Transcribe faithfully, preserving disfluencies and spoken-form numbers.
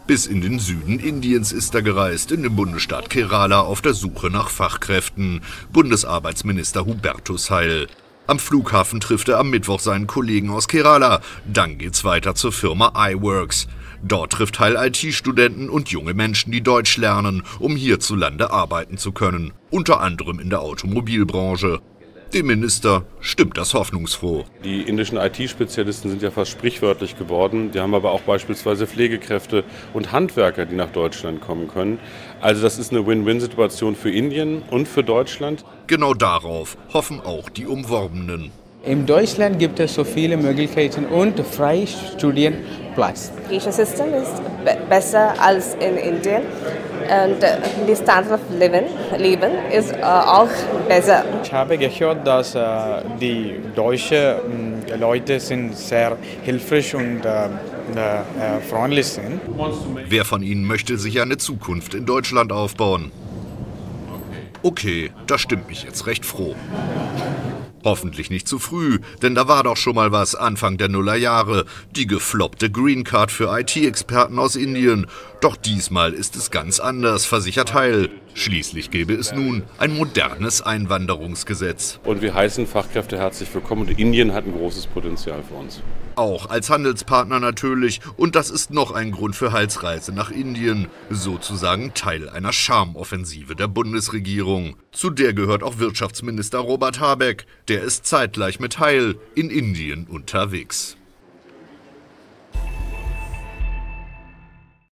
Bis in den Süden Indiens ist er gereist, in den Bundesstaat Kerala auf der Suche nach Fachkräften. Bundesarbeitsminister Hubertus Heil. Am Flughafen trifft er am Mittwoch seinen Kollegen aus Kerala. Dann geht's weiter zur Firma iWorks. Dort trifft Heil I T-Studenten und junge Menschen, die Deutsch lernen, um hierzulande arbeiten zu können. Unter anderem in der Automobilbranche. Dem Minister stimmt das hoffnungsfroh. Die indischen I T-Spezialisten sind ja fast sprichwörtlich geworden. Die haben aber auch beispielsweise Pflegekräfte und Handwerker, die nach Deutschland kommen können. Also das ist eine Win-Win-Situation für Indien und für Deutschland. Genau darauf hoffen auch die Umworbenen. In Deutschland gibt es so viele Möglichkeiten und freie Studienplatz. Education system ist be besser als in Indien und uh, die Standard of Living, Leben ist uh, auch besser. Ich habe gehört, dass uh, die deutschen uh, Leute sind sehr hilfreich und uh, uh, freundlich sind. Wer von ihnen möchte sich eine Zukunft in Deutschland aufbauen? Okay, das stimmt mich jetzt recht froh. Hoffentlich nicht zu früh, denn da war doch schon mal was Anfang der Nullerjahre, die gefloppte Green Card für I T-Experten aus Indien. Doch diesmal ist es ganz anders, versichert Heil. Schließlich gäbe es nun ein modernes Einwanderungsgesetz. Und wir heißen Fachkräfte herzlich willkommen und Indien hat ein großes Potenzial für uns. Auch als Handelspartner natürlich, und das ist noch ein Grund für Heils Reise nach Indien, sozusagen Teil einer Charmoffensive der Bundesregierung. Zu der gehört auch Wirtschaftsminister Robert Habeck, der ist zeitgleich mit Heil in Indien unterwegs.